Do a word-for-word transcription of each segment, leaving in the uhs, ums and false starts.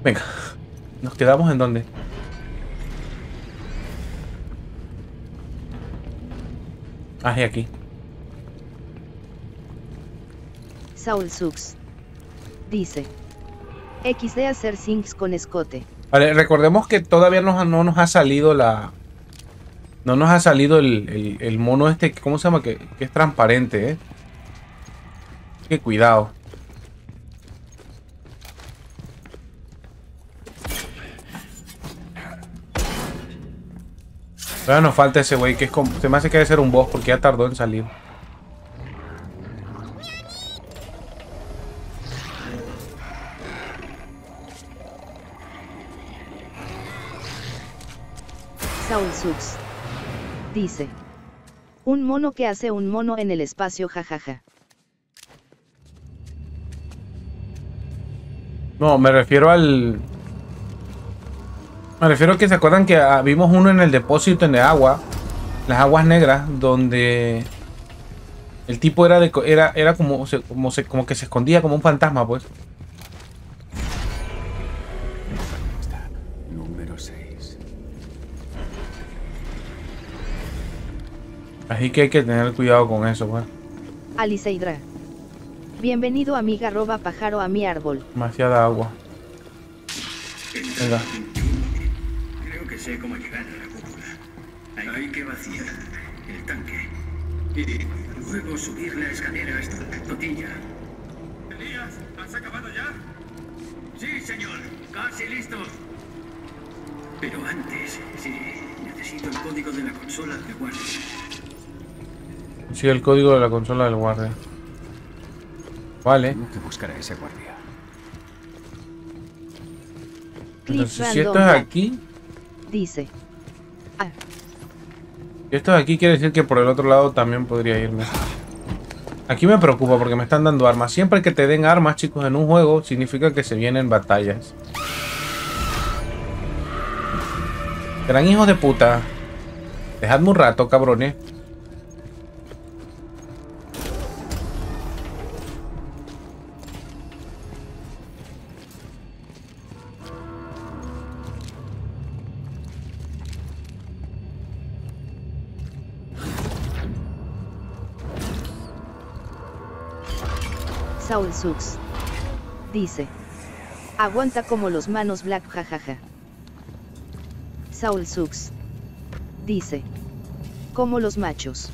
Venga. ¿Nos quedamos en dónde? Ah, y aquí. Saul Sux dice: equis de hacer sinks con escote. Vale, recordemos que todavía no, no nos ha salido la... No nos ha salido el, el, el mono este, ¿cómo se llama? Que, que es transparente, ¿eh? Que cuidado. Ahora nos falta ese güey que es como... Se me hace que debe ser un boss porque ya tardó en salir. Saul Sux dice: un mono que hace un mono en el espacio, jajaja. No, me refiero al... Me refiero a que se acuerdan que ah, vimos uno en el depósito en el agua. Las aguas negras, donde... El tipo era de... Era, era como, se, como, se, como que se escondía como un fantasma, pues. Número seis. Así que hay que tener cuidado con eso, pues. Aliceidra: bienvenido amiga arroba pájaro a mi árbol. Demasiada agua. Venga. Creo que sé cómo llegar a la cúpula. Hay que vaciar el tanque y luego subir la escalera hasta la tortilla. Elías, ¿has acabado ya? Sí, señor. Casi listos. Pero antes, sí, necesito el código de la consola de guardia. Sí, el código de la consola del guardia. Vale. Tengo que buscar a ese guardia. Entonces, si esto es aquí... Dice: ah, Si esto es aquí, quiere decir que por el otro lado también podría irme. Aquí me preocupa porque me están dando armas. Siempre que te den armas, chicos, en un juego, significa que se vienen batallas. Serán hijos de puta. Dejadme un rato, cabrones. Saul Sux dice: aguanta como los manos black, jajaja. Saul Sux dice: como los machos.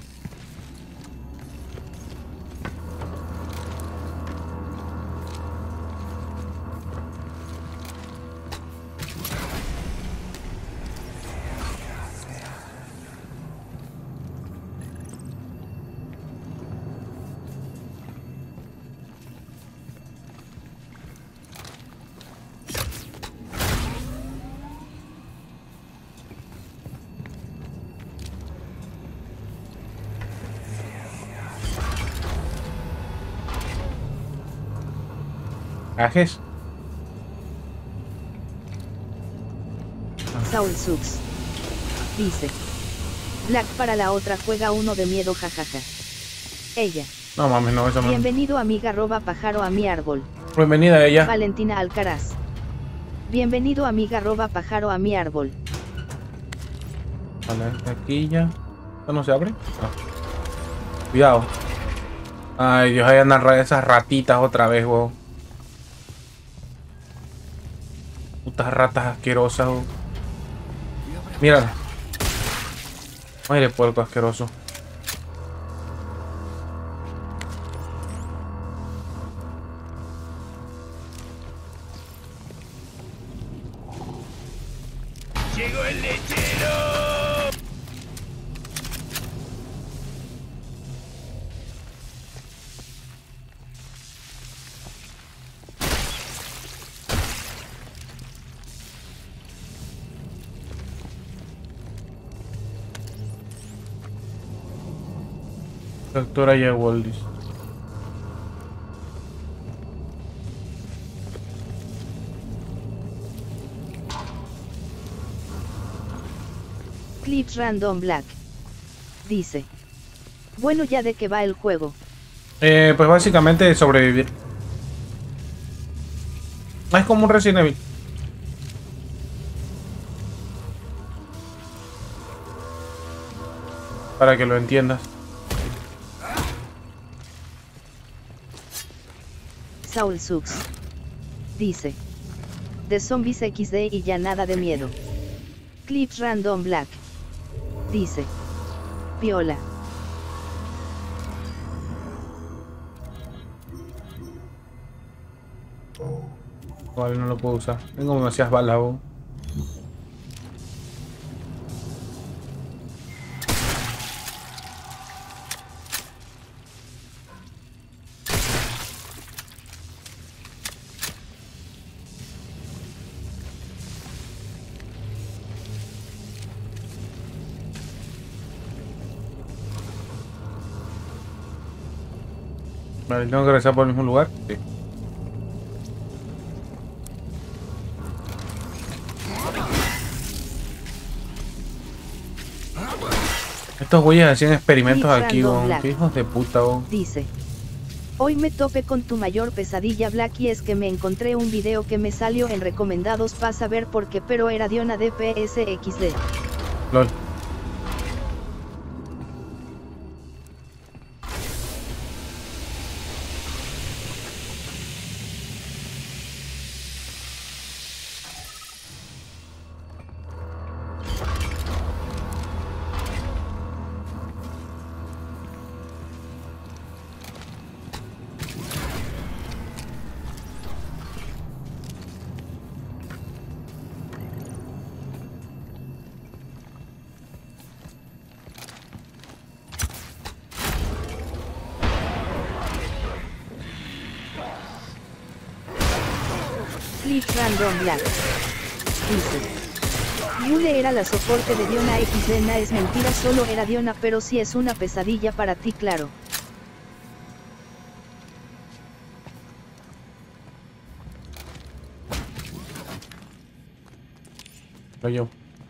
¿Ajes? Saul Sux dice: black para la otra, juega uno de miedo, jajaja. Ella: No mames, no, eso no. bienvenido amiga arroba pájaro a mi árbol. Bienvenida ella. Valentina Alcaraz: bienvenido amiga arroba pájaro a mi árbol. Vale, aquí ya. ¿Esto no se abre? No. Cuidado. Ay, Dios, ahí andan ra- esas ratitas otra vez, weón. Putas ratas asquerosas, weón. Mírala. Ay, puerco asqueroso. ¡Llegó el lechero! Doctora Yewaldis. Clips Random Black dice: bueno, ya de qué va el juego. Eh, pues básicamente sobrevivir. Es como un Resident Evil. Para que lo entiendas. Saul Sux dice: de zombies equis de y ya nada de miedo. Clips Random Black dice: piola. Vale, no lo puedo usar. Tengo demasiadas balas, vos. Vale, tengo que regresar por el mismo lugar. Sí. Estos güeyes hacían experimentos Clips aquí, Random bon. Black Qué hijos de puta, bon. dice: hoy me topé con tu mayor pesadilla, Black, y es que me encontré un video que me salió en recomendados para saber por qué, pero era de una D P S equis de. Lol. Clips Random Black dice: Yule era la soporte de Diona equis de. Na es mentira, solo era Diona, pero sí es una pesadilla para ti, claro. Lo yo.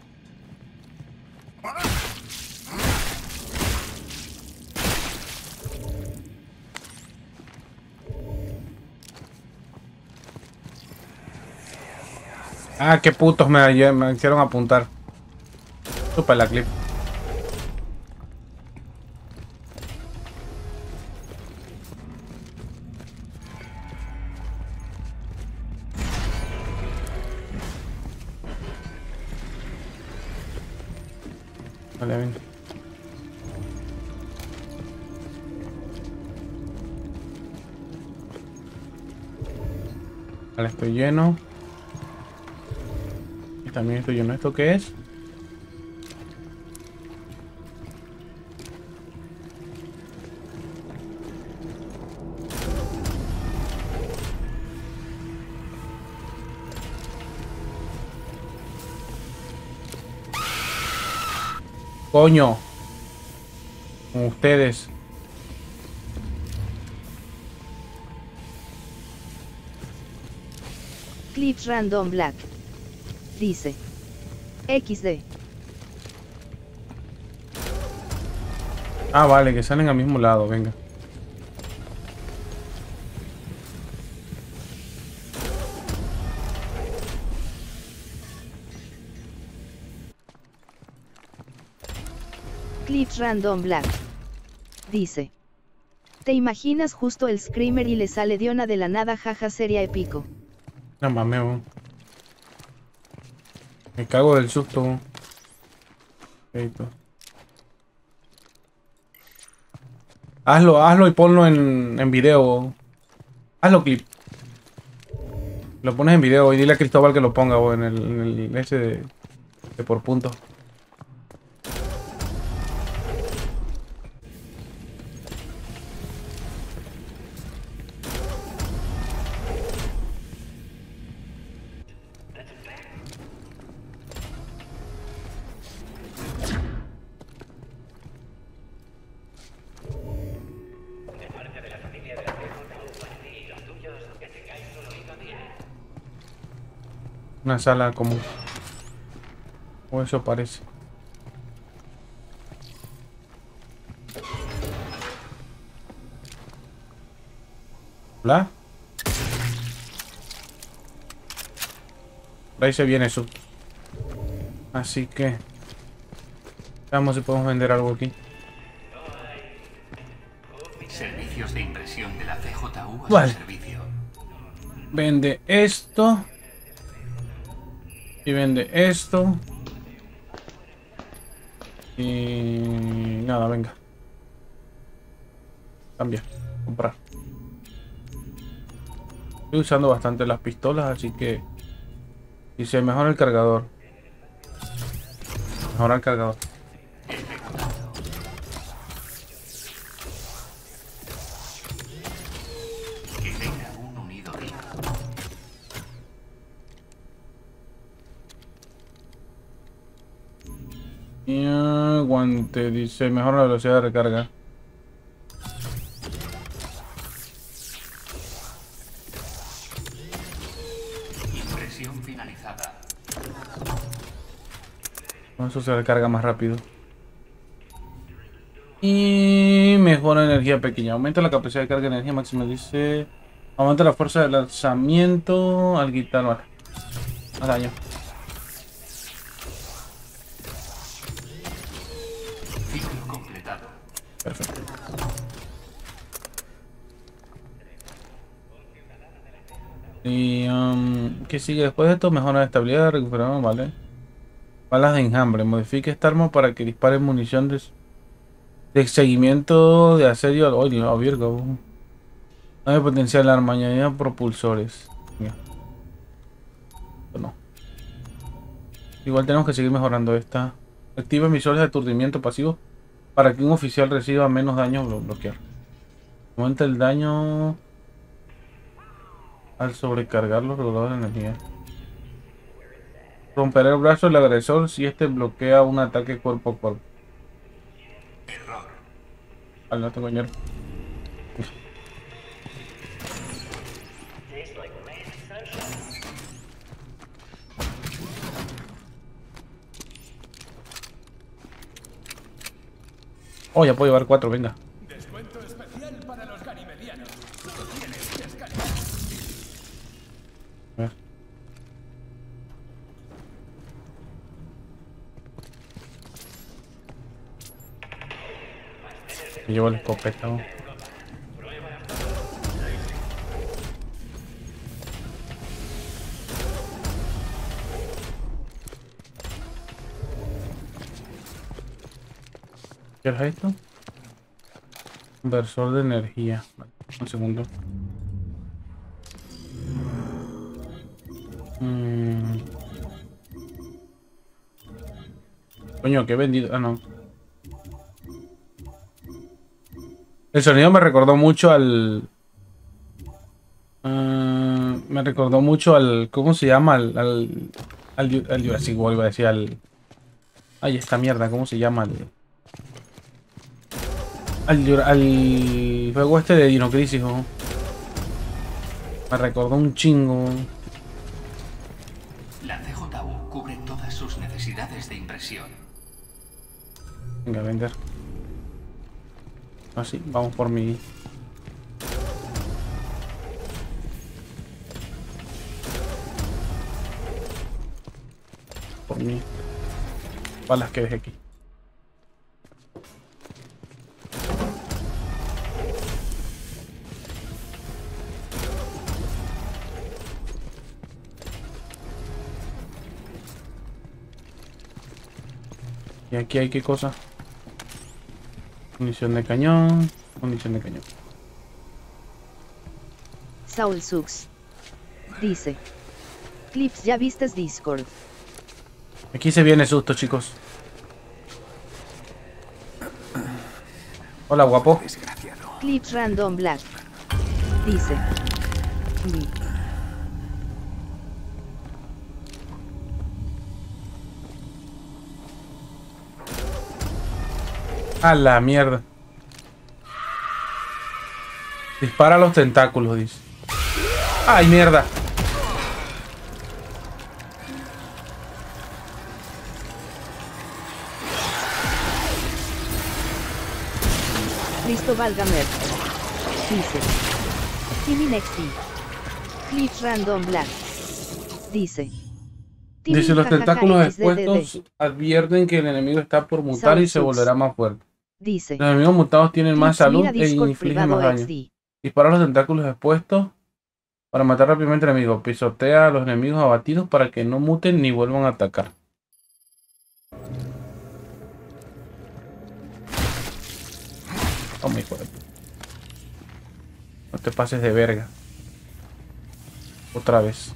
Ah, qué putos me, me hicieron apuntar. Supa la clip. Vale, ven. Vale, estoy lleno. Y también estoy lleno. ¿Esto qué es? Coño. Con ustedes. Clips Random Black dice: equis de. Ah, vale, que salen al mismo lado, venga. Clips Random Black dice: ¿te imaginas justo el screamer y le sale Diona de la nada? Jaja, sería épico. No mames, bon. Me cago del susto, bon. Perfecto. Hazlo, hazlo y ponlo en, en video, bon. Hazlo clip. Lo pones en video y dile a Cristóbal que lo ponga, bon, en el, en el ese de, de por punto. Una sala común. O eso parece. Hola. Por ahí se viene eso. Así que... Veamos si podemos vender algo aquí. Servicios de impresión de la C J U a Vale. su servicio. Vende esto. Y vende esto. Y... nada, venga. Cambia. Comprar. Estoy usando bastante las pistolas, así que... Y se mejora el cargador. Mejora el cargador. Que tenga un unido rico. Y aguante, dice, mejora la velocidad de recarga. Impresión finalizada. Con eso se recarga más rápido. Y mejora energía pequeña. Aumenta la capacidad de carga de energía máxima. Dice, aumenta la fuerza de lanzamiento al quitar. Vale. Más daño. Ciclo completado. Perfecto. Y um, ¿qué sigue después de esto? Mejora la estabilidad, recuperamos, vale. Balas de enjambre. Modifique esta arma para que dispare munición de, de seguimiento de asedio al odio. Oh, Virgo. No hay potencial arma, añadida propulsores. Venga. No. Igual tenemos que seguir mejorando esta. Activa emisores de aturdimiento pasivo para que un oficial reciba menos daño o bloquear. Aumenta el daño al sobrecargar los reguladores de energía. Romper el brazo del agresor si este bloquea un ataque cuerpo a cuerpo. Error. Al no tengo hierro. Oh, ya puedo llevar cuatro, venga. Descuento especial para los ganimedianos. Solo tienes que escanear. A ver. Me llevo el escopeta. ¿No? ¿Qué es esto? Inversor de energía. Vale, un segundo. Mm. Coño, que he vendido. Ah, no. El sonido me recordó mucho al... Uh, me recordó mucho al... ¿Cómo se llama? Al... Al, al, al Jurassic World, iba a decir al... Ay, esta mierda, ¿cómo se llama? Al... Al, al juego este de Dino Crisis, ¿no? Me recordó un chingo. La C J U cubre todas sus necesidades de impresión. Venga, a vender. Así, vamos por mi... Por mi... balas que dejé aquí. Y aquí hay qué cosa. Munición de cañón. Munición de cañón. Saul Sux dice: Clips, ¿ya vistes Discord? Aquí se viene susto, chicos. Hola, guapo. Desgraciado. Clips Random Black dice: Mi. A la mierda. Dispara los tentáculos, dice. ¡Ay, mierda! Cristóbal Gamer dice: Timmy Nexty. Clips Random Black dice: Dice, los tentáculos expuestos advierten que el enemigo está por mutar y se volverá más fuerte. Dice. Los enemigos mutados tienen más salud e infligen más daño. Dispara los tentáculos expuestos para matar rápidamente al enemigo. Pisotea a los enemigos abatidos para que no muten ni vuelvan a atacar. Toma, hijo de puta. No te pases de verga. Otra vez.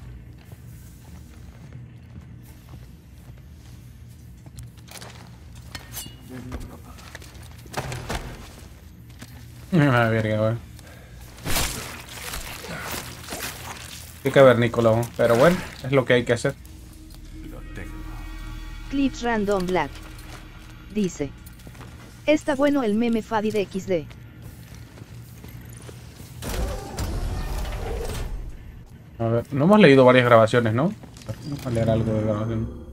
Una verga, güey. Qué cavernícola, ¿no? Pero bueno, es lo que hay que hacer. Clips Random Black. Dice. Está bueno el meme Fadi de equis de. A ver, no hemos leído varias grabaciones, ¿no? Vamos a leer algo de grabación.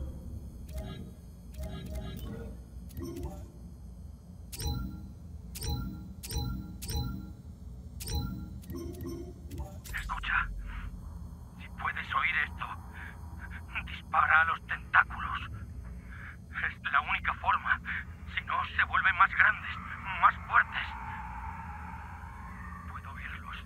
Dispara a los tentáculos. Es la única forma. Si no, se vuelven más grandes, más fuertes. Puedo oírlos.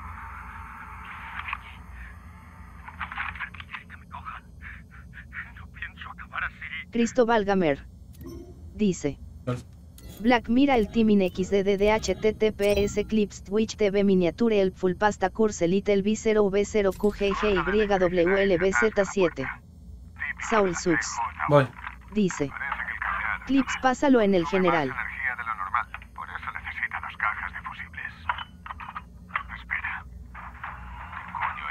Que me cojan. No pienso acabar así. Cristóbal Gamer. Dice. Black mira el Teaming X D D D H T T P S Clips Twitch T V Miniature el Full Pasta Curse Elite el V cero V cero Q G G Y W L B Z siete. Saul Sux. Voy. Dice. Clips pásalo en el general. Energía de lo normal. Por eso necesita dos cajas de fusibles. Espera. ¿Qué coño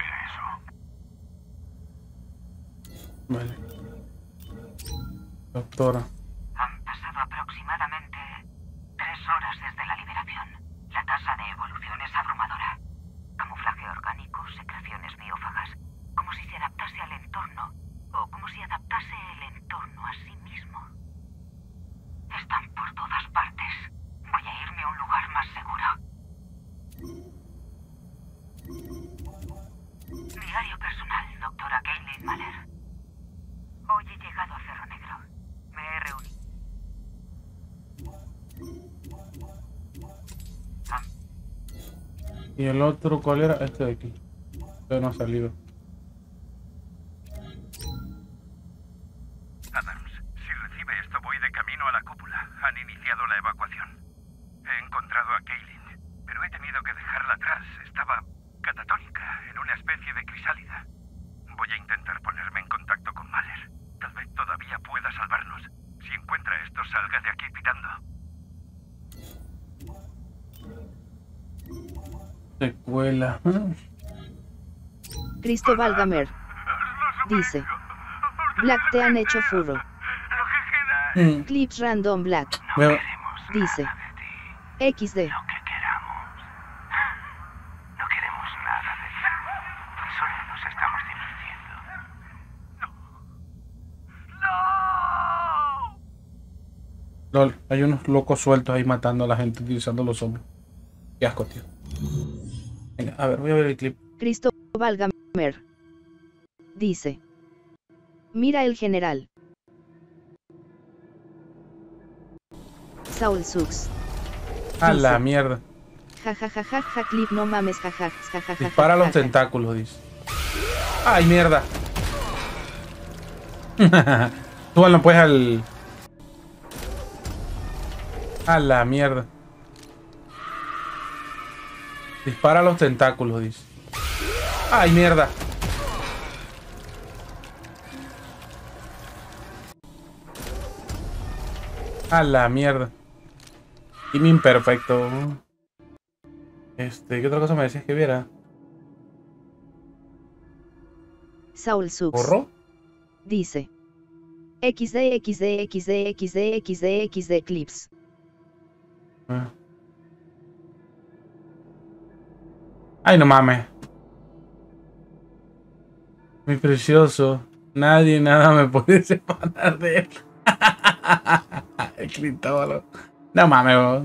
era eso? Vale. Doctora. Han pasado aproximadamente tres horas desde la liberación. La tasa de evolución es abrumadora. Camuflaje orgánico, secreciones biófagas, como si se adaptase al entorno, o como si adaptase el entorno a sí mismo. Están por todas partes. Voy a irme a un lugar más seguro. Diario personal, doctora Kaylin Mahler. Hoy he llegado a Cerro Negro. Me he reunido. Ah. ¿Y el otro cuál era? Este de aquí. Este no ha salido. Adams, si recibe esto voy de camino a la cúpula. Han iniciado la evacuación. He encontrado a Kaylin, pero he tenido que dejarla atrás. Estaba catatónica, en una especie de crisálida. Voy a intentar ponerme en contacto con Mahler. Tal vez todavía pueda salvarnos. Si encuentra esto, salga de aquí pitando. Secuela. Cristóbal Gamer. Dice. Black te han hecho furro. Mm. Clips Random Black. Veo. Dice. equis de. Lo que queramos. No queremos nada de ti. Solo nos estamos divirtiendo. ¡No! Lol, hay unos locos sueltos ahí matando a la gente utilizando los hombres. Qué asco, tío. Venga, a ver, voy a ver el clip. Cristóbal Gamer. Dice. Mira el general. Saul Sux. A la Dice. mierda. Ja ja ja ja ja clip no mames ja ja ja ja ja. Dispara ja, los ja, ja. tentáculos, dice. ¡Ay, mierda! Súbanlo pues al... A la mierda. Dispara los tentáculos, dice. ¡Ay, mierda! A la mierda. Team imperfecto. Este, ¿qué otra cosa me decías que viera? Saul Sux. ¿Borró? Dice. equis de equis de equis de equis de equis de equis de clips. Ah. Ay, no mames. Mi precioso. Nadie, nada me puede separar de él. El Cristóbal. No mames, bro.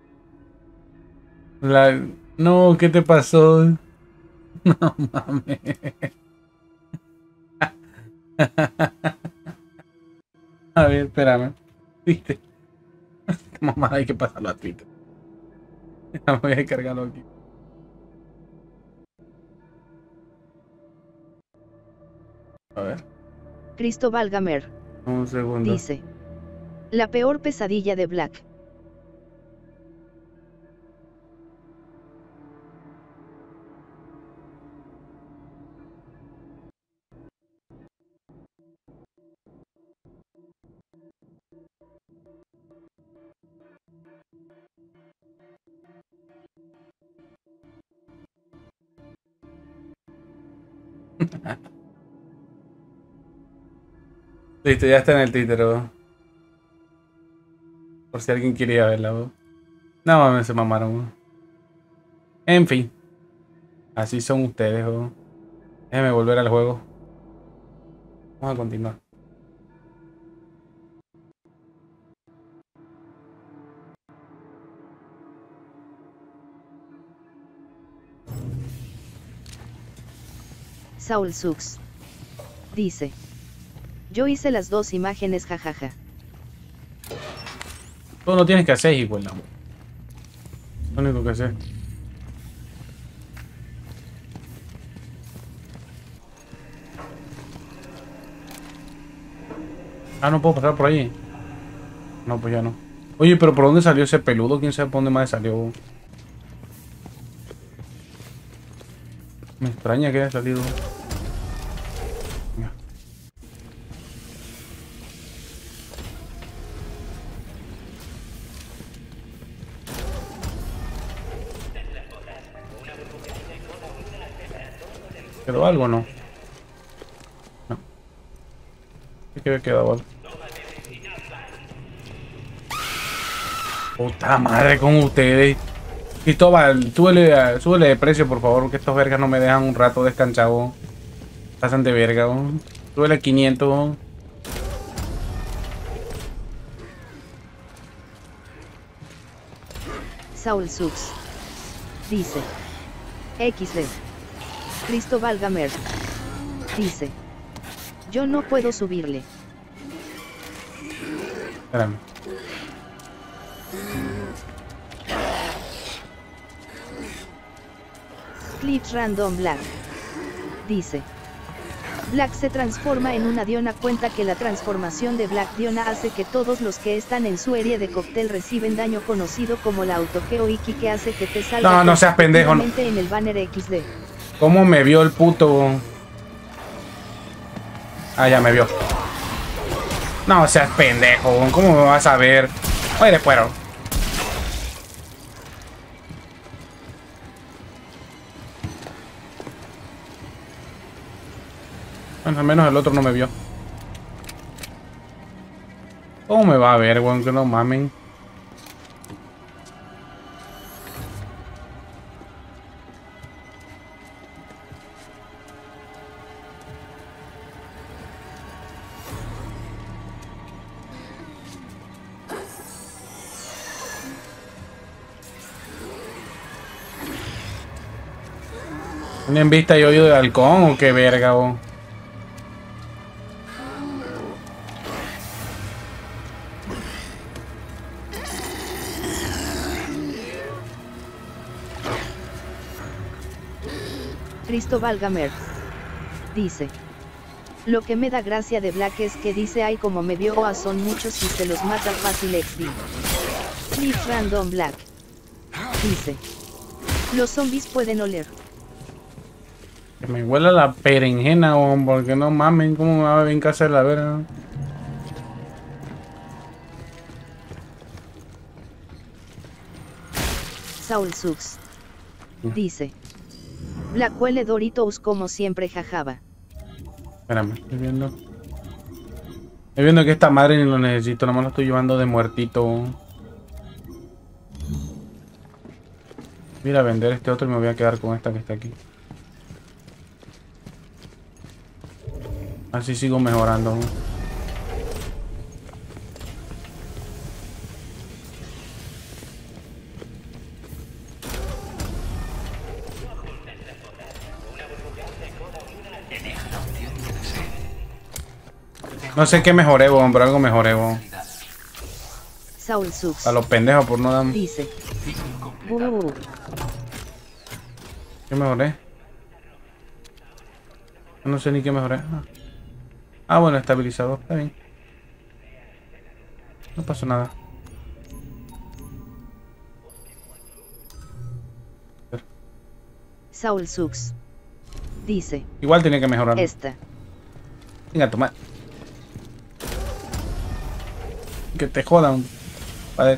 La... No, ¿qué te pasó? No mames. A ver, espérame. ¿Viste? Esta mamada hay que pasarlo a Twitter. Ya voy a descargarlo aquí. A ver. Cristóbal Gamer. Un segundo. Dice. La peor pesadilla de Black. Listo, ya está en el Twitter, ¿no? Por si alguien quería verla, ¿no? No mames, se mamaron, ¿no? En fin. Así son ustedes, ¿no? Déjame volver al juego. Vamos a continuar. Saul Sux. Dice. Yo hice las dos imágenes, jajaja. Tú no tienes que hacer igual, amor. Lo único que hacer. Ah, no puedo pasar por ahí. No, pues ya no. Oye, pero ¿por dónde salió ese peludo? ¿Quién sabe por dónde más salió? Me extraña que haya salido. Ya. ¿Quedó algo o no? No. Sí que había quedado algo. Puta madre con ustedes. Cristóbal, súbele, súbele de precio, por favor, que estos vergas no me dejan un rato descansado. Pasan de verga, ¿no? Súbele a quinientos. ¿No? Saul Sux. Dice. equis de. Cristóbal Gamer. Dice. Yo no puedo subirle. Espérame. Clips Random Black. Dice. Black se transforma en una Diona. Cuenta que la transformación de Black Diona hace que todos los que están en su área de cóctel reciben daño conocido como la autogeo Iki, que hace que te salga no, no seas pendejo, no. en el banner equis de. ¿Cómo me vio el puto? Ah, ya me vio. No seas pendejo, ¿cómo me vas a ver? Oye, de fuera. Bueno, al menos el otro no me vio. ¿Cómo me va a ver, weón? Que no mamen. ¿Tienen vista y oído de halcón o qué verga, weón? Cristóbal Gamer. Dice. Lo que me da gracia de Black es que dice ay como me vio a son muchos y se los mata fácil equis de. Clips Random Black. Dice. Los zombies pueden oler. Que me huela la berenjena, weón, porque no mamen, ¿cómo me va a ver en casa de la verga? Saul Sux. Dice. Black huele Doritos como siempre, jajaba. Espérame, estoy viendo. Estoy viendo que esta madre ni lo necesito, nomás lo estoy llevando de muertito. Voy a ir a vender este otro y me voy a quedar con esta que está aquí. Así sigo mejorando. No sé qué mejoré, weón, pero algo mejoré, weón. Saul Sux. A los pendejos por no dar. Dice. Uh. ¿Qué mejoré? No sé ni qué mejoré. Ah, ah bueno, estabilizador, está bien. No pasó nada. Saul Sux. Dice. Igual tiene que mejorar. Esta. Venga, toma. Que te jodan. Vale.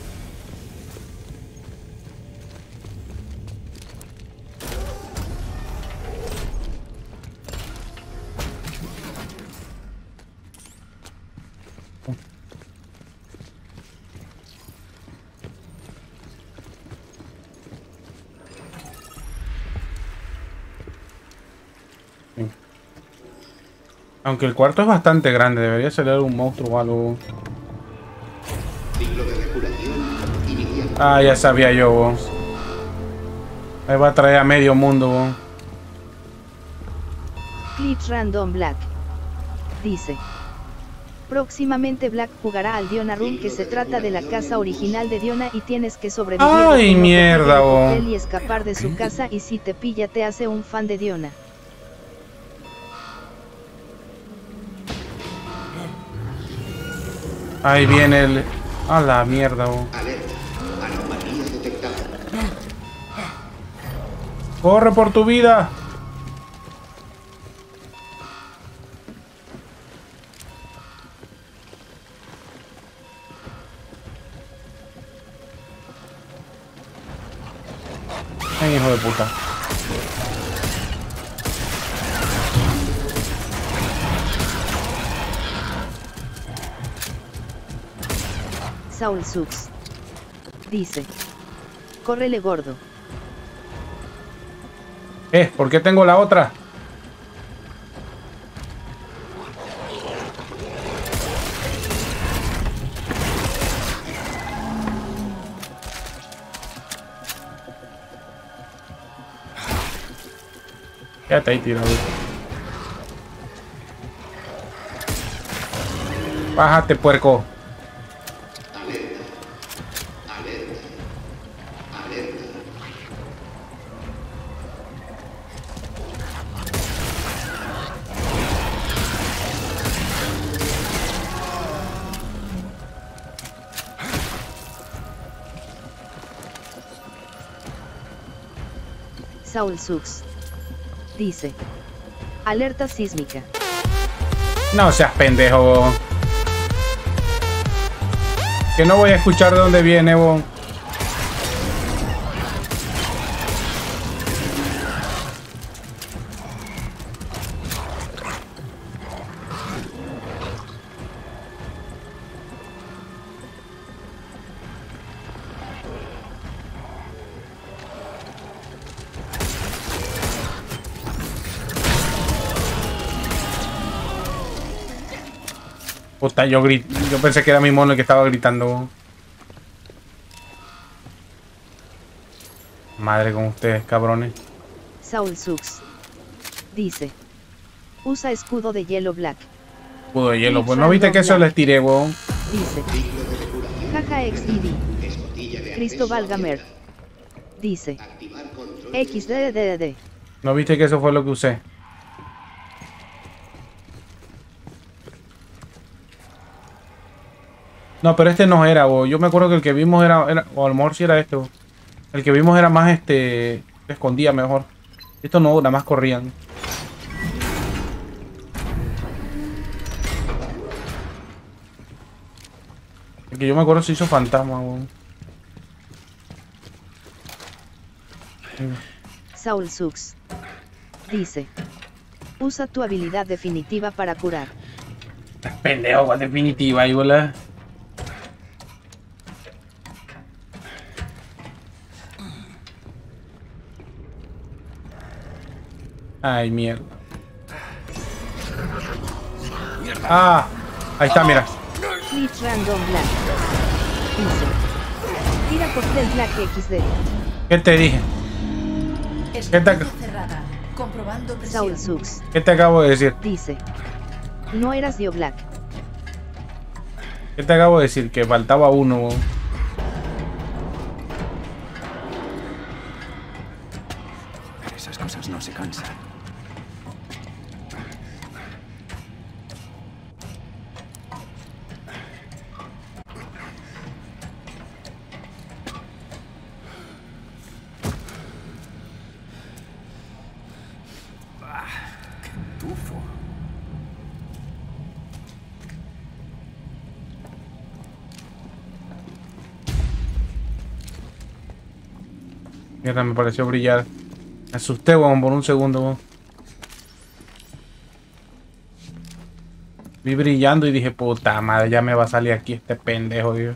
Aunque el cuarto es bastante grande, debería salir un monstruo o algo. Ah, ya sabía yo, bo. Ahí va a traer a medio mundo, bo. Clips Random Black. Dice. Próximamente Black jugará al Diona Run, que se trata de la casa original de Diona y tienes que sobrevivir. Ay, mierda, bo. Y escapar de su casa, y si te pilla te hace un fan de Diona. Ahí viene el... A la mierda, bo. Corre por tu vida. Ay, hijo de puta. Saul Sux. Dice. Córrele, gordo. Eh, ¿por qué tengo la otra? Quédate ahí tirado. Bájate, puerco. Saul Sux. Dice. Alerta sísmica. No seas pendejo, bo. Que no voy a escuchar de dónde viene, bo. Puta, yo grit... yo pensé que era mi mono el que estaba gritando. Madre con ustedes, cabrones. Saul Sux. Dice. Usa escudo de hielo Black. Escudo de hielo, pues no viste que eso les tiré, weón. Dice. Jaja X I D. Cristóbal Gamer. Dice. X D D D. No viste que eso fue lo que usé. No, pero este no era, bo. Yo me acuerdo que el que vimos era, era o a lo mejor sí era este, bo. El que vimos era más este, se escondía mejor. Esto no, nada más corrían. El que yo me acuerdo se hizo fantasma, bo. Saul Sux. Dice. Usa tu habilidad definitiva para curar. Pendejo, con definitiva, ahí, bola. Ay, mierda. Ah, ahí está, mira. Glitch Random Black. Dice. Tira por del Black X D. ¿Qué te dije? ¿Qué te, Saul Sux. ¿Qué te acabo de decir? Dice. No eras Dio Black. ¿Qué te acabo de decir? Que faltaba uno. Esas cosas no se cansan. Mierda, me pareció brillar. Me asusté, weón, por un segundo, weón. Vi brillando y dije, puta madre, ya me va a salir aquí este pendejo, Dios.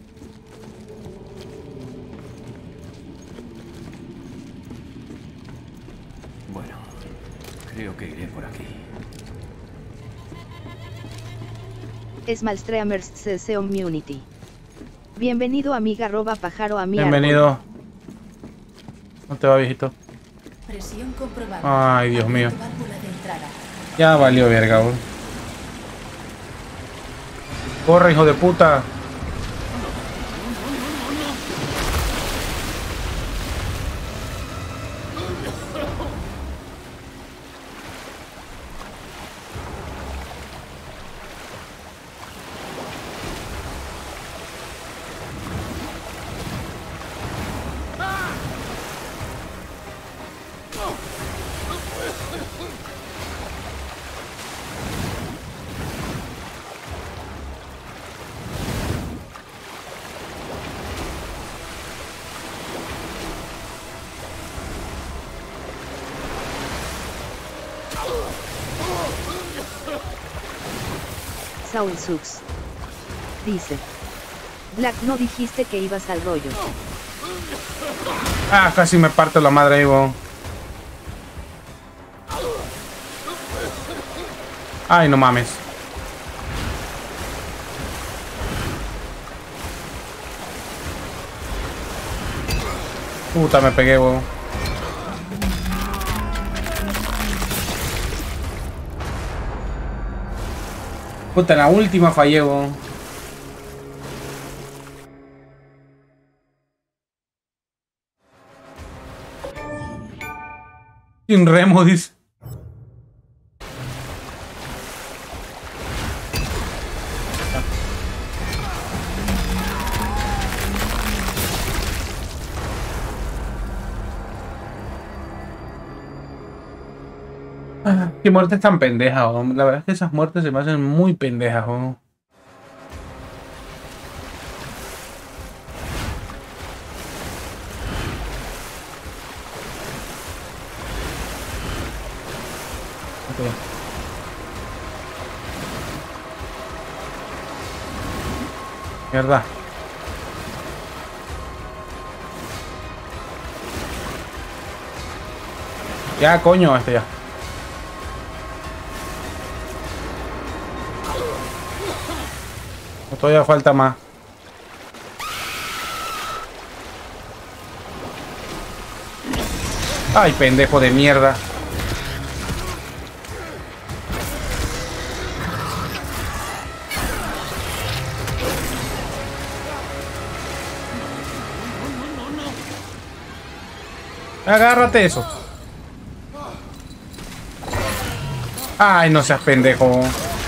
Bueno, creo que iré por aquí. Smalstreamers C C Community. Bienvenido, amiga arroba pájaro a mi Bienvenido. árbol. ¿Cómo te va, viejito? Presión comprobada. Ay, Dios mío. Válvula de entrada. Ya valió verga, weón. Corre, hijo de puta. Saul Sux. Dice. Black, no dijiste que ibas al rollo. Ah, casi me parto la madre ahí, weón. Ay, no mames. Puta, me pegué, weón. Puta, en la última fallé, weón. Sin remo, dice. Qué muertes tan pendejas, hombre. La verdad es que esas muertes se me hacen muy pendejas, hombre. Okay. Mierda. Ya, coño, este ya. Todavía falta más. Ay, pendejo de mierda. Agárrate eso. Ay, no seas pendejo.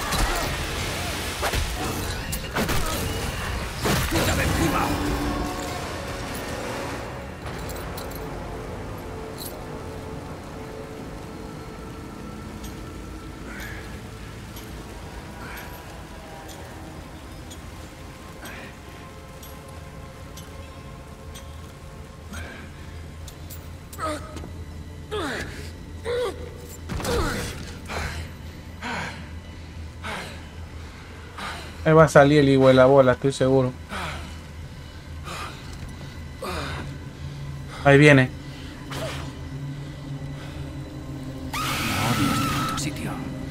Ahí va a salir el hijo de la bola, estoy seguro. Ahí viene. No, sitio.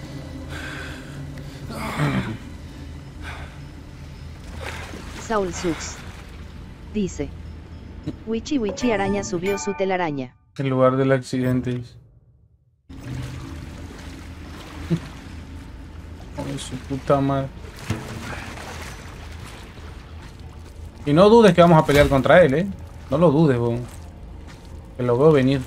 Saul Sux. Dice. Wichi Wichi Araña subió su telaraña. En lugar del accidente. de su puta madre. Y no dudes que vamos a pelear contra él, eh. No lo dudes, bo. Que lo veo venir.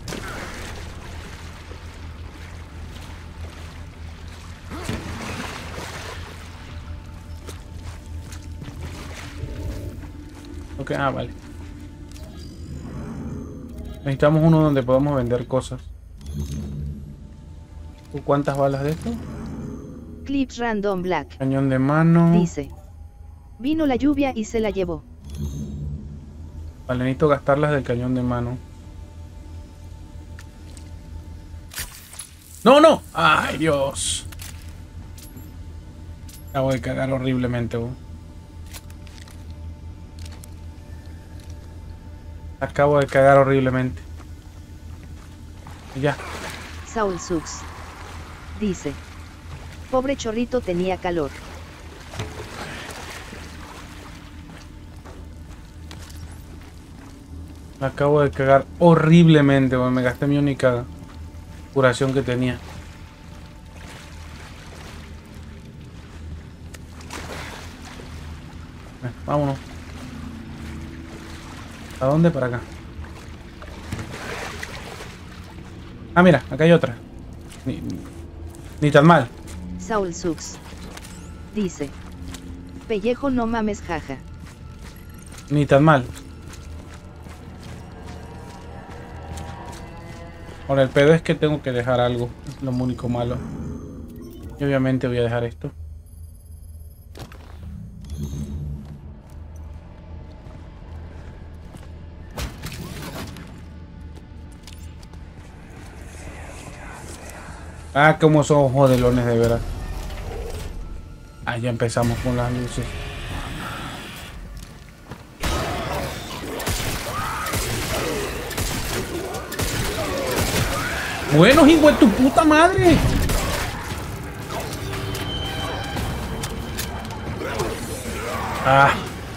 Ok, ah, vale. Necesitamos uno donde podamos vender cosas. ¿Cuántas balas de esto? Clips Random Black. Cañón de mano. Dice. Vino la lluvia y se la llevó. Vale, necesito gastarlas del cañón de mano. ¡No, no! ¡Ay, Dios! Acabo de cagar horriblemente, bo. Acabo de cagar horriblemente. Ya. Saul Sux. Dice. Pobre chorrito tenía calor. Me acabo de cagar horriblemente, bo. Me gasté mi única curación que tenía. Bueno, vámonos. ¿A dónde? Para acá. Ah, mira, acá hay otra. Ni, ni tan mal. Saul Sux. Dice. Pellejo no mames jaja. Ni tan mal. Ahora el pedo es que tengo que dejar algo. Es lo único malo. Y obviamente voy a dejar esto. Ah, como son jodelones de verdad. Ah, ya empezamos con las luces. Bueno, hijo de tu puta madre. Ah.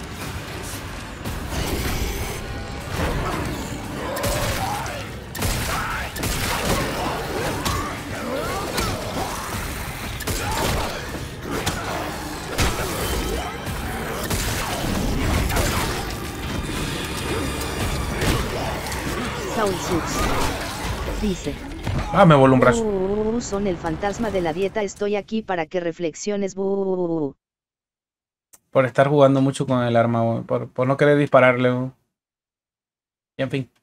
Saul Sux. Dice. Ah, me voló un brazo. Uh, son el fantasma de la dieta. Estoy aquí para que reflexiones. Uh. Por estar jugando mucho con el arma, por, por no querer dispararle. Uh. Y en fin.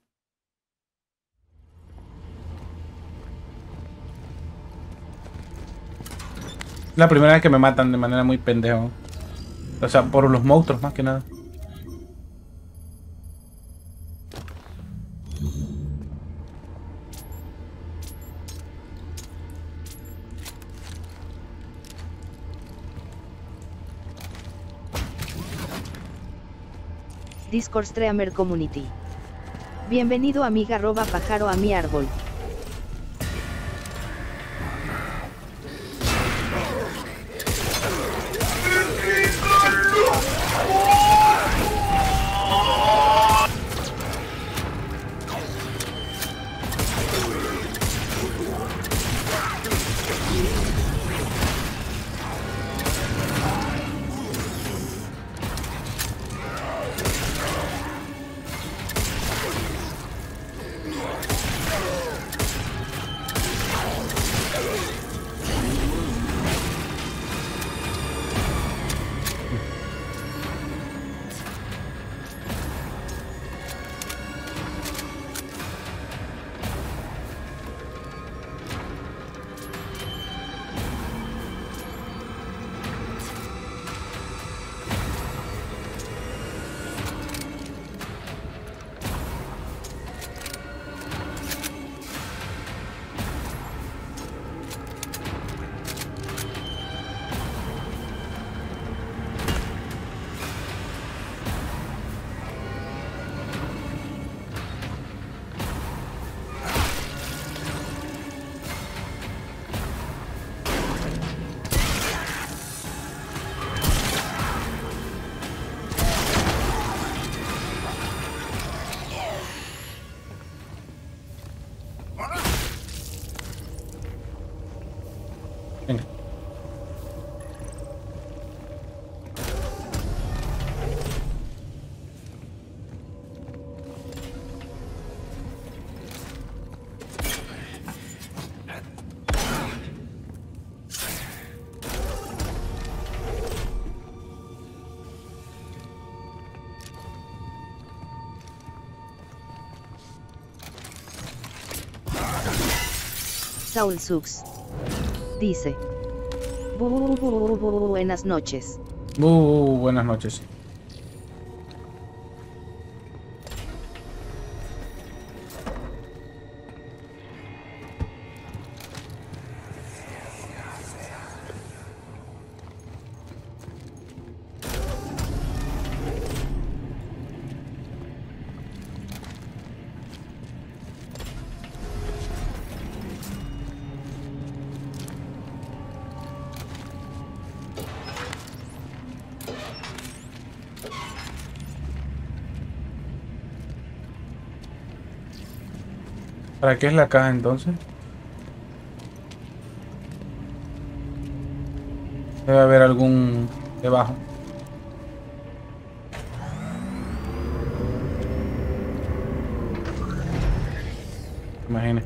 La primera vez que me matan de manera muy pendeja. O sea, por los monstruos más que nada. Discord Streamer Community. Bienvenido amiga arroba pájaro a mi árbol. Saul Sux dice: Bu, bu, bu, bu, buenas noches. Bu, buenas noches. ¿Para qué es la caja entonces? Debe haber algún debajo. Imagínate.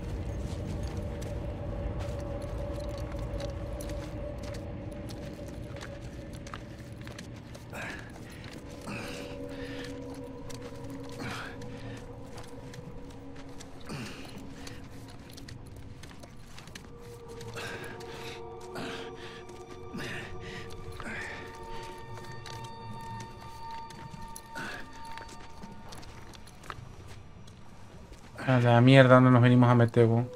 A la mierda, ¿dónde nos venimos a meter, vos?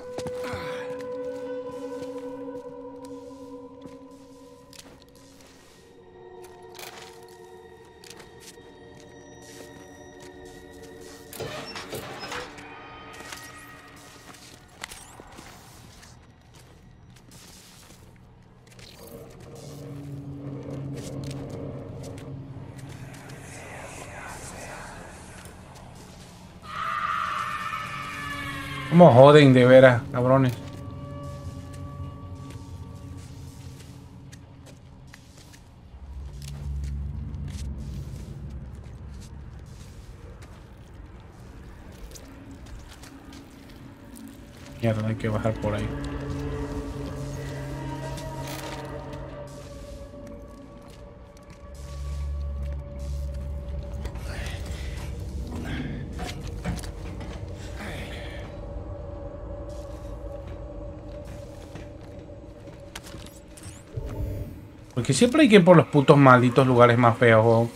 ¿Cómo joden de veras, cabrones? Mierda, hay que bajar por ahí. Porque siempre hay que ir por los putos malditos lugares más feos, ¿o?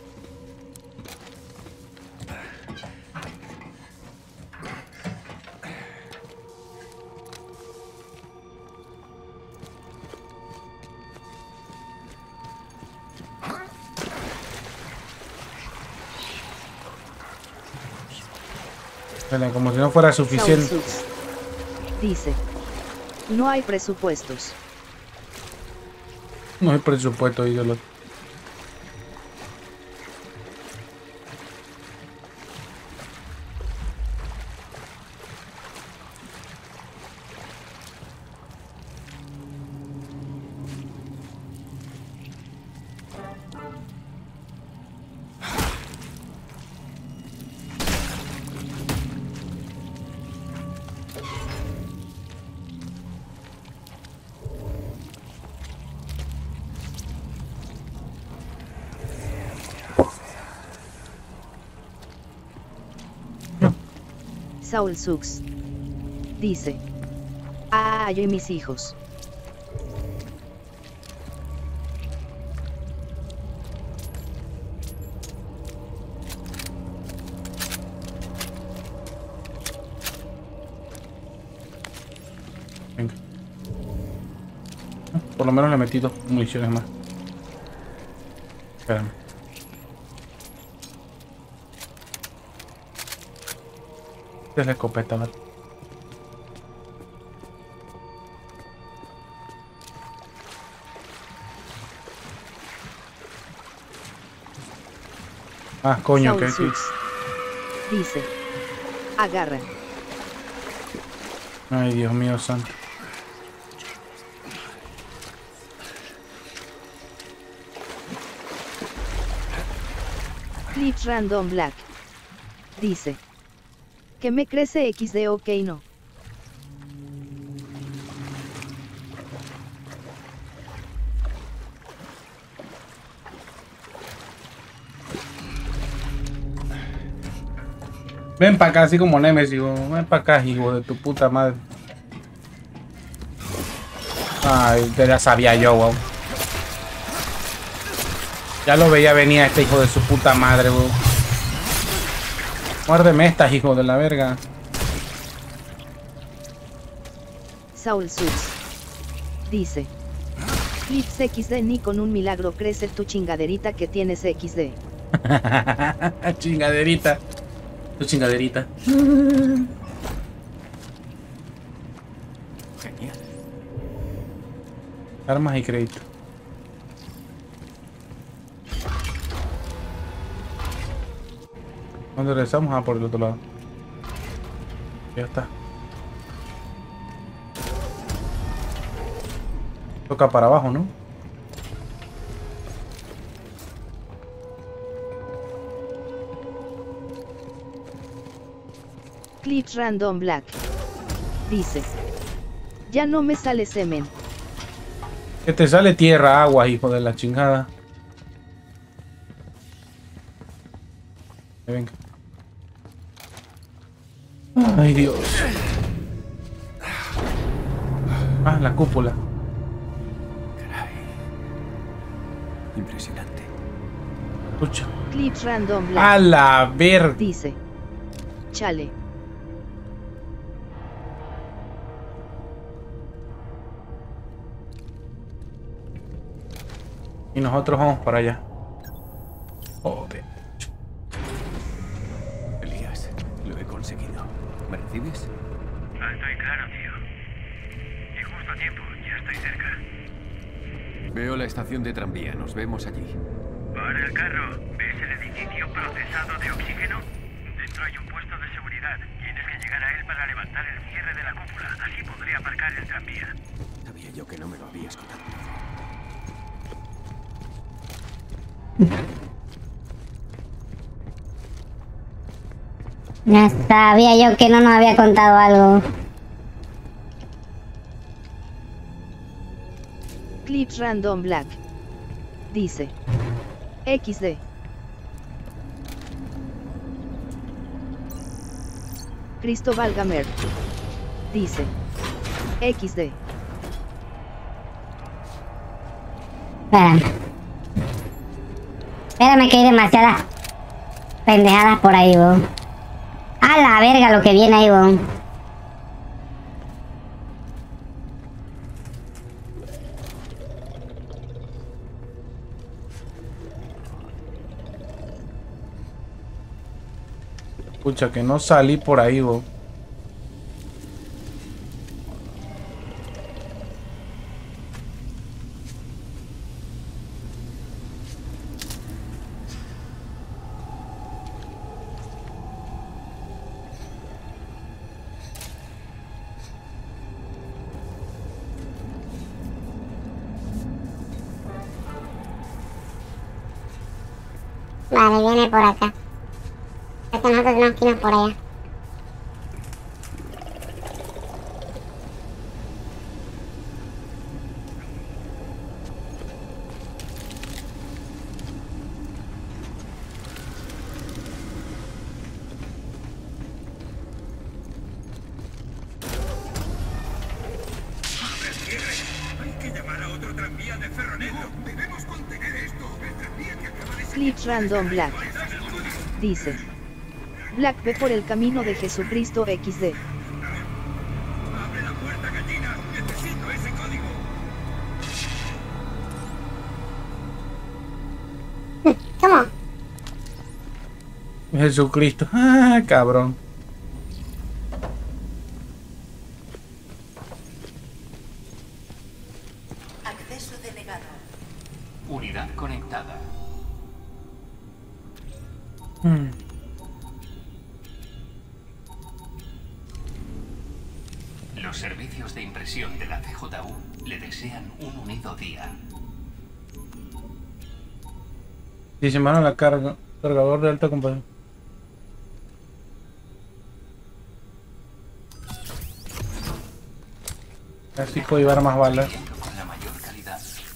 Como si no fuera suficiente. Dice: no hay presupuestos. No hay presupuesto, ídolo. Saul Sux dice: ah, yo y mis hijos. Venga. Por lo menos le he metido municiones más. Espérame. Es la escopeta, ¿vale? Ah, coño, que aquí. Dice: agarra. Ay, Dios mío santo. Clips Random Black dice: que me crece equis de ok no. Ven para acá, así como Nemesis, ven para acá, hijo de tu puta madre. Ay, ya sabía yo, wow. Ya lo veía venir este hijo de su puta madre, wow. Muérdeme estas, hijo de la verga. Saul Suits dice: Clips equis de, ni con un milagro crece tu chingaderita que tienes equis de. Chingaderita. Tu chingaderita. Genial. Armas y crédito. ¿Dónde regresamos? Ah, por el otro lado. Ya está. Toca para abajo, ¿no? Clips Random Black dice: ya no me sale semen. Que te sale tierra, agua, hijo de la chingada. Venga. Ay, Dios. Ah, la cúpula. Caray. Impresionante. Escucha. Clips Random Black A la ver. dice: chale. Y nosotros vamos para allá. Joder. Elías, lo he conseguido. ¿Me recibes? Alto y claro, tío. Y justo a tiempo, ya estoy cerca. Veo la estación de tranvía. Nos vemos allí. Para el carro. ¿Ves el edificio procesado de oxígeno? Dentro hay un puesto de seguridad. Tienes que llegar a él para levantar el cierre de la cúpula. Así podré aparcar el tranvía. Sabía yo que no me lo habías contado. Ya sabía yo que no nos había contado algo. Clips Random Black dice: equis de. Cristóbal Gamer dice: equis de. Espérame. Espérame que hay demasiadas pendejadas por ahí, weón. A la verga lo que viene ahí, weón. Escucha, que no salí por ahí, weón. Vale, viene por acá. Es que nosotros tenemos que irnos por allá. Hay que llamar a otro tranvía de ferronedo. Debemos contener esto. El tranvía que acaba de Clips Random Black dice: Black ve por el camino de Jesucristo equis de. Abre la puerta, gallina. Necesito ese código. ¿Cómo? Jesucristo. Ah, cabrón. Acceso denegado. Unidad conectada. Hmm. Los servicios de impresión de la C J U le desean un unido día. Dice mano la carga. Cargador de alta compasión. Así puedo llevar más balas. Con la mayor calidad.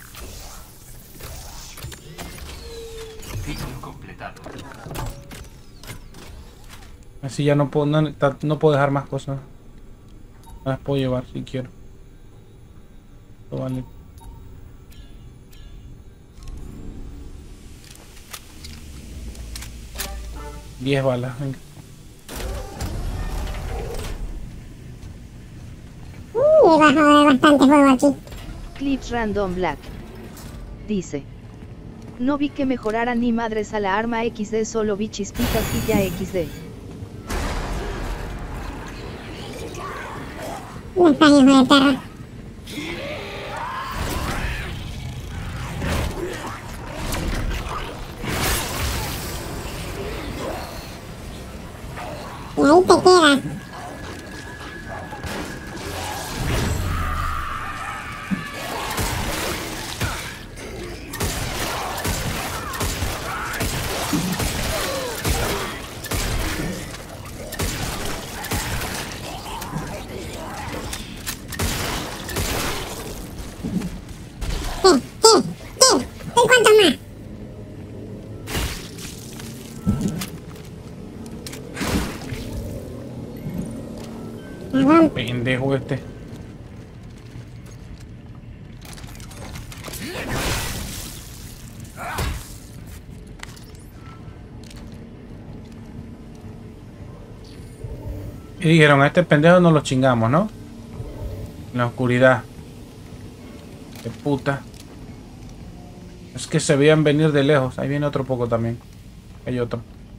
Ciclo completado. Así ya no puedo, no, no puedo dejar más cosas. No las puedo llevar si quiero. Vale. diez balas, venga. Uh, me bajo de bastante fuego aquí. Clips Random Black. Dice. No vi que mejoraran ni madres a la arma equis de, solo vi chispitas y ya equis de. No está, hijo de perra. Y ahí te quedas. ¿Qué? ¿Qué? ¿Qué? ¿Y cuánto más? Pendejo este. Y dijeron, a este pendejo no lo chingamos, ¿no? En la oscuridad. Qué puta. Es que se veían venir de lejos. Ahí viene otro poco también. Hay otro.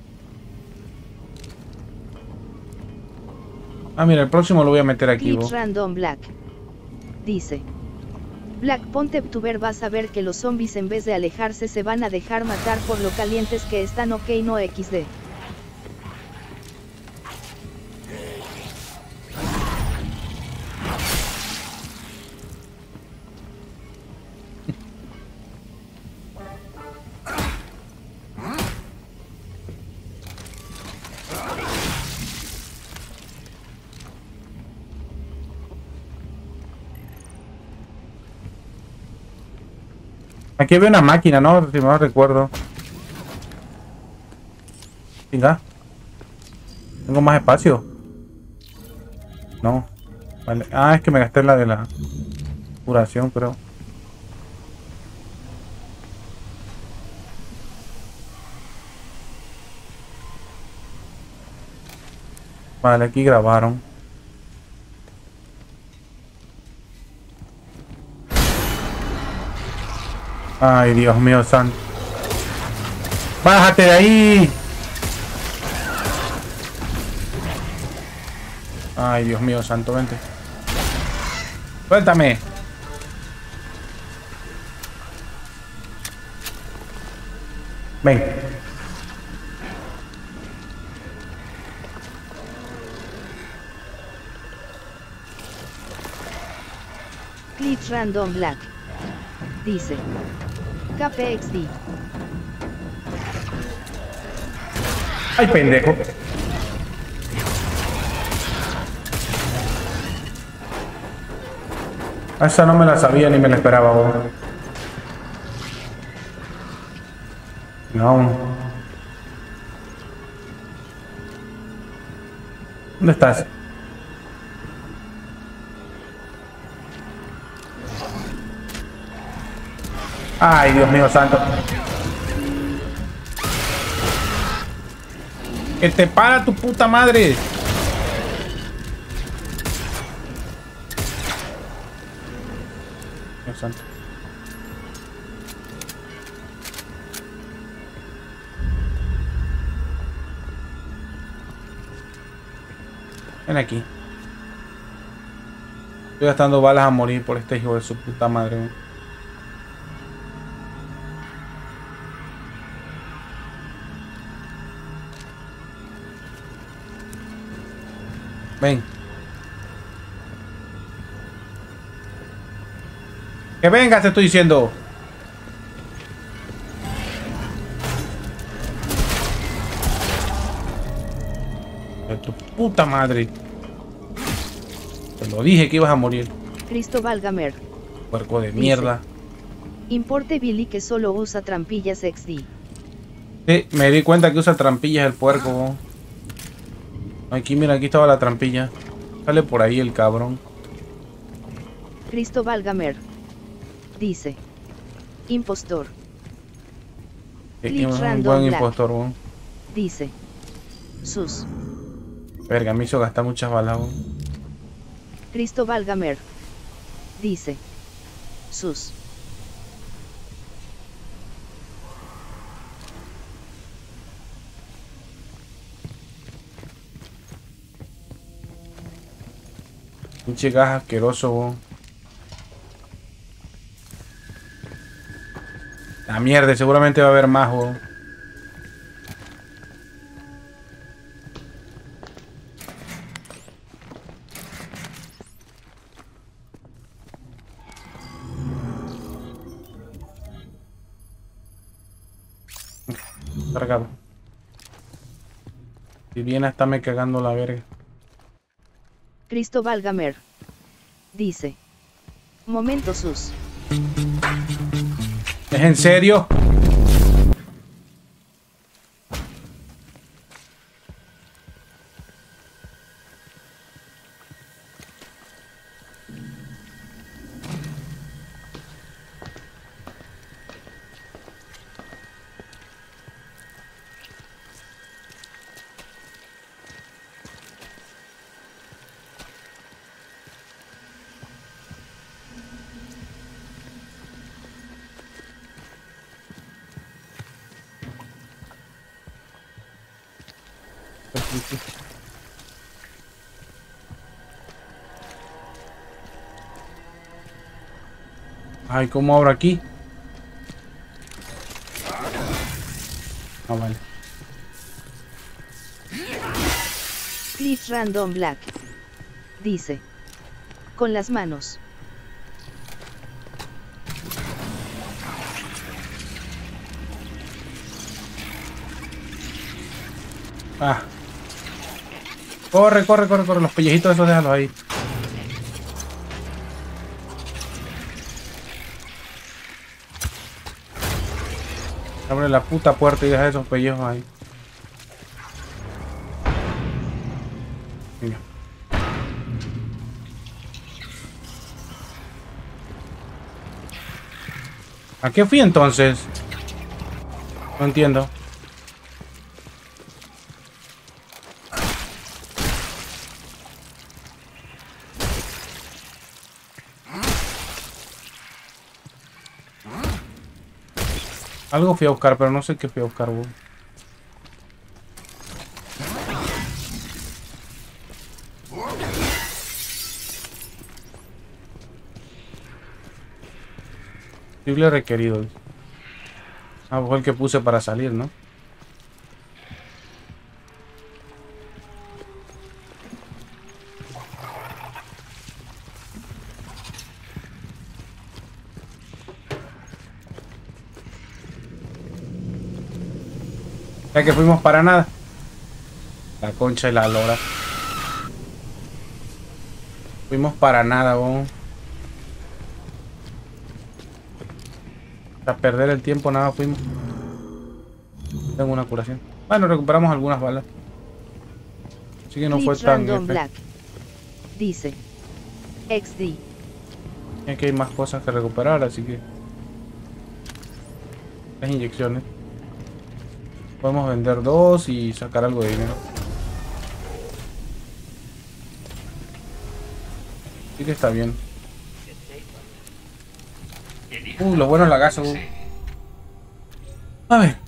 Ah, mira, el próximo lo voy a meter aquí. Clips Random Black. Dice. Black, ponte tuber, vas a ver que los zombies en vez de alejarse se van a dejar matar por lo calientes que están, ok, no equis de. Aquí había una máquina, ¿no? Si no recuerdo. Venga. Tengo más espacio. No. Vale. Ah, es que me gasté la de la curación, creo. Vale, aquí grabaron. Ay, Dios mío santo. ¡Bájate de ahí! Ay, Dios mío santo, vente. Suéltame. Ven. Clips Random Black. Dice. K P X D. Ay, pendejo. Esa no me la sabía ni me la esperaba. Bro. No. ¿Dónde estás? Ay, Dios mío santo. Que te para tu puta madre. Dios santo. Ven aquí. Estoy gastando balas a morir por este hijo de su puta madre. Ven. Que venga, te estoy diciendo. De tu puta madre. Te lo dije que ibas a morir. Cristóbal Gamer. Puerco de mierda. Importe Billy que solo usa trampillas equis de. Sí, me di cuenta que usa trampillas el puerco. Aquí, mira, aquí estaba la trampilla. Sale por ahí el cabrón. Cristóbal Gamer. Dice. Impostor. Es un buen impostor, weón. Dice. Sus. Verga, me hizo gastar muchas balas, weón. Cristóbal Gamer. Dice. Sus. Pinche gas asqueroso, weón. La mierda, seguramente va a haber más, weón. Cargado. Si viene, está me cagando la verga. Cristóbal Gamer. Dice. Momento sus. ¿Es en serio? Ay, ¿cómo abro aquí? Ah, vale. Cliff Random Black. Dice. Con las manos. Ah. Corre, corre, corre, corre. Los pellejitos esos déjalos ahí. Abre la puta puerta y deja esos pellejos ahí. Venga. ¿A qué fui entonces? No entiendo. Algo fui a buscar, pero no sé qué fui a buscar, weón. Posible requerido. Ah, fue el que puse para salir, ¿no? Ya que fuimos para nada. La concha y la lora. Fuimos para nada, weón. A perder el tiempo nada fuimos. Tengo una curación. Bueno, recuperamos algunas balas. Así que no fue tan... Black. Dice. equis de. Aquí hay más cosas que recuperar, así que... Las inyecciones. Podemos vender dos y sacar algo de dinero. Sí que está bien. Uh, lo bueno es la gasa. Uh. A ver.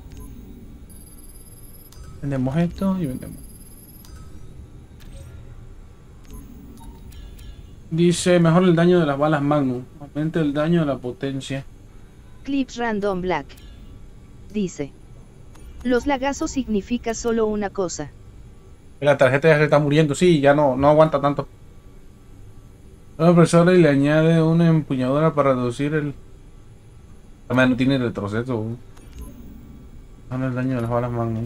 Vendemos esto y vendemos. Dice, mejor el daño de las balas Magnum. Aumenta el daño de la potencia. Clips Random Black. Dice. Los lagazos significa solo una cosa. La tarjeta ya se está muriendo. Sí, ya no, no aguanta tanto. La persona y le añade una empuñadura para reducir el... También no tiene retroceso. Son el daño de las balas Magnum.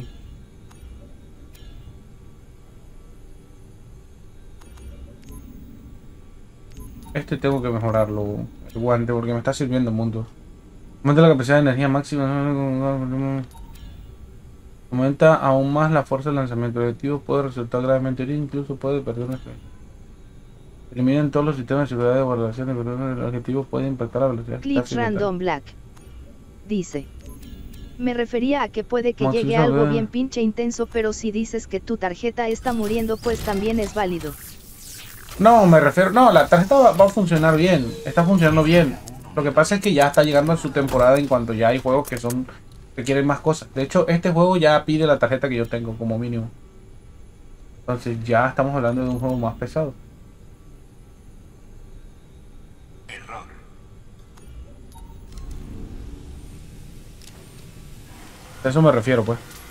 Este tengo que mejorarlo. El guante, porque me está sirviendo mucho. Aumenta la capacidad de energía máxima. Aumenta aún más la fuerza de lanzamiento. El objetivo puede resultar gravemente herido, incluso puede perder una experiencia. Eliminen todos los sistemas de seguridad de evaluación de el objetivo puede impactar la velocidad. Clips Random Black. Dice. Me refería a que puede que Maxi llegue sabe. algo bien pinche intenso, pero si dices que tu tarjeta está muriendo, pues también es válido. No, me refiero... No, la tarjeta va, va a funcionar bien. Está funcionando bien. Lo que pasa es que ya está llegando a su temporada en cuanto ya hay juegos que son... que quieren más cosas. De hecho, este juego ya pide la tarjeta que yo tengo como mínimo. Entonces ya estamos hablando de un juego más pesado. Error. A eso me refiero, pues.